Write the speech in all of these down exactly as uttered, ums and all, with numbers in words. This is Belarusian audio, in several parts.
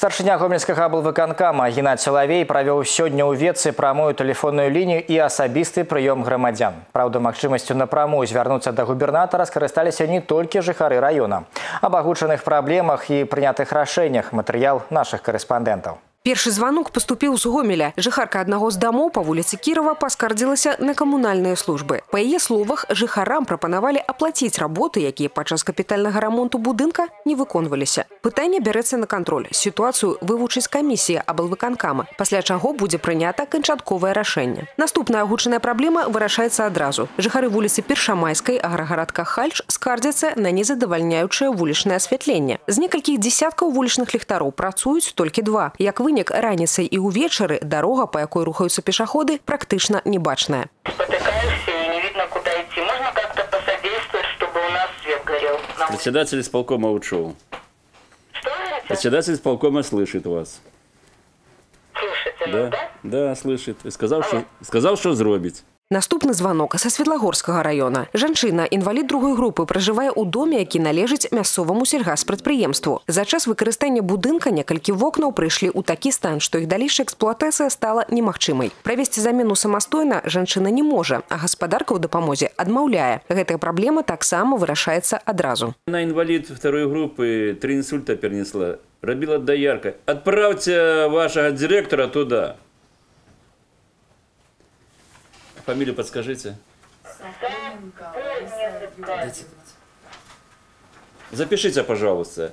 Старшыня гомельскага аблвыканкама Геннадий Соловей правёў сёння ў Ветцы прамую тэлефонную лінію і асабісты прыём грамадзян. Праўда, магчымасцю напрамую звярнуцца да губернатара скарысталіся не толькі жыхары раёна. Аб агучаных праблемах і прынятых рашэннях матэрыял нашых корэспандэнтаў. Першы звонок поступил з Гомеля. Жыхарка аднаго з дамоў па вуліцы Кірова паскардзілася на камунальныя службы. Па яе словах, жыхарам прапанавалі аплаціць работы, якія падчас капітальнага рамонту будынка не выконваліся. Пытанне бярэцца на кантроль. Сітуацыю вывучыць камісія аблвыканкама, пасля чаго будзе прынята канчатковае рашэнне. Наступная агучаная праблема вырашаецца адразу. Жыхары вуліцы Першамайскай аграгарадка Хальш скардзяцца на незадавальняючае вулічнае асвятленне. З некалькіх дзесяткаў вулічных ліхтароў працуюць толькі два. Як вы раніцай і ўвечары дорога, по якой рухаюцца пешаходы, практично не бачная. Спотыкаешься и не видно, куда идти. Можно как-то посодействовать, чтобы у нас свет горел? Председатель исполкома ушел. Что говорите? Председатель исполкома слышит вас. Слушайте, Да, ну, да? да, слышит. И сказал, что, сказал, что зробить. Наступны звонок са Светлагорскага района. Жанчына, інвалід другой групы, пражывае ў доме, які належыць мясцоваму сельгаспрадпрыемству. За час выкарыстання будынка некалькі вокнаў прыйшлі ў такі стан, што іх далейшая эксплуатацыя стала немагчымай. Правесці замену самастойна жанчына не можа, а гаспадарка ў дапамозе адмаўляе. Гэтая праблема таксама вырашаецца адразу. Она инвалид второй группы, три инсульта перенесла. Робила доярка. Отправьте вашего директора туда. Фамилию подскажите. Запишите, пожалуйста.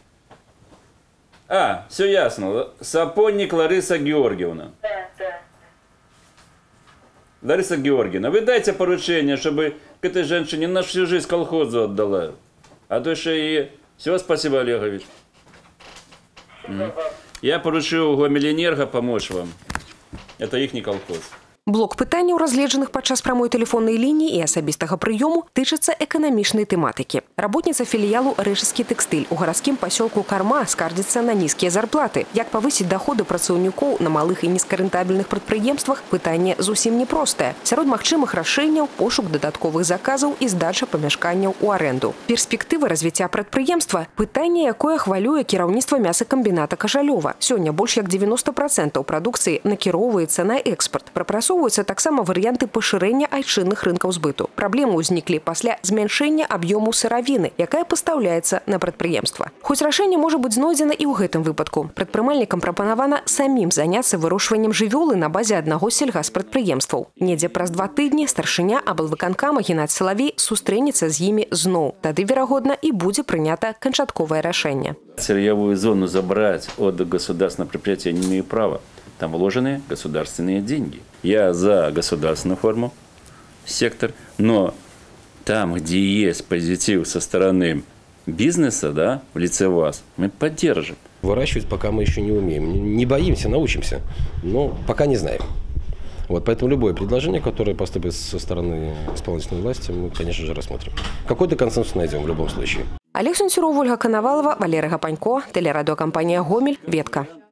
А, все ясно. Сапонник Лариса Георгиевна. Да, да. Лариса Георгиевна, вы дайте поручение, чтобы к этой женщине на всю жизнь колхозу отдала. А то еще и... Все, спасибо, Олегович. Я поручил Гомельэнерго помочь вам. Это их не колхоз. Блок пытанняў, разгледжаных падчас прамой тэлефоннай лініі і асабістага прыёму, тычыцца эканамічнай тэматыкі. Работніца філіялу «Рэшыскі тэкстыль» у гарадскім пасёлку Карма скардзіцца на нізкія зарплаты. Як павысіць даходы працаўнікоў на малых і нізкарэнтабельных прадпрыемствах, пытанне зусім непростае. Сярод магчымых рашэнняў пошук дадатковых заказаў і здача памяшканняў у арэнду. Перспектывы развіцця прадпрыемства – пытанне, якое хвалюе кіраўніцтва мясакамбіната Кажалёва. Сёння больш як дзевяноста працэнтаў прадукцыі накіроўваецца на экспарт. Прапрацоўваюцца таксама варыянты пашырэння айчынных рынкаў збыту. Праблемы ўзніклі пасля змяншэння аб'ёму сыравіны, якая пастаўляецца на прадпрыемства. Хоць рашэнне можа быць знойдзена і ў гэтым выпадку. Прадпрымальнікам прапанавана самім заняцца вырошчваннем жывёлы на базе аднаго з сельгаспрадпрыемстваў. Недзе праз два тыдні старшыня аблвыканкама Геннадий Соловей сустрэнецца з імі зноў. Тады, верагодна, і будзе прынята канчатковае рашэнне. Сырьевую зону забрать от государственного предприятия не имею права. Там вложены государственные деньги. Я за государственную форму, сектор, но там, где есть позитив со стороны бизнеса, да, в лице вас, мы поддержим. Выращивать пока мы еще не умеем. Не боимся, научимся, но пока не знаем. Вот, поэтому любое предложение, которое поступит со стороны исполнительной власти, мы, конечно же, рассмотрим. Какой-то консенсус найдем в любом случае. Олег Сунцюров, Ольга Коновалова, Валерий Гапанько, телерадиокомпания «Гомель», Ветка.